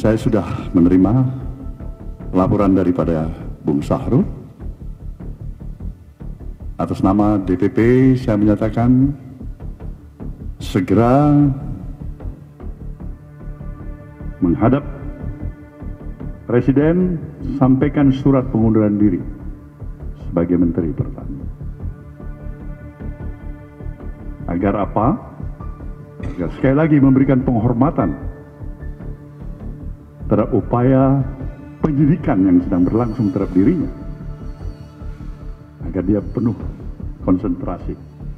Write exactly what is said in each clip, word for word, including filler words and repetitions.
Saya sudah menerima laporan daripada Bung Sahrul. Atas nama D P P saya menyatakan segera menghadap Presiden, sampaikan surat pengunduran diri sebagai Menteri Pertanian. Agar apa? Agar sekali lagi memberikan penghormatan terhadap upaya penyidikan yang sedang berlangsung terhadap dirinya, agar dia penuh konsentrasi.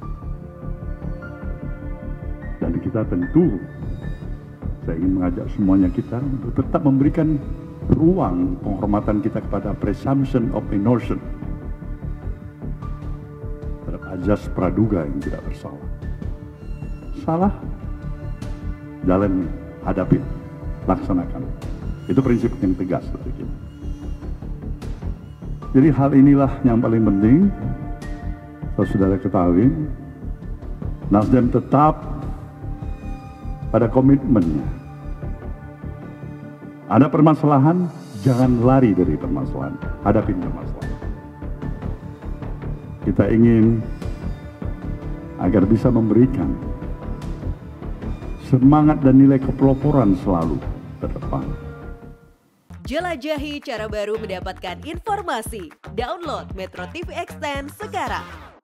Dan kita tentu, saya ingin mengajak semuanya kita untuk tetap memberikan ruang penghormatan kita kepada presumption of innocence terhadap azas praduga yang tidak bersalah. Salah, jalan, hadapi, laksanakan. Itu prinsip yang tegas dari kita. Jadi hal inilah yang paling penting, saudara ketahui, Nasdem tetap pada komitmennya. Ada permasalahan, jangan lari dari permasalahan, hadapin permasalahan. Kita ingin agar bisa memberikan semangat dan nilai kepeloporan selalu ke depan. Jelajahi cara baru mendapatkan informasi. Download Metro T V Extend sekarang.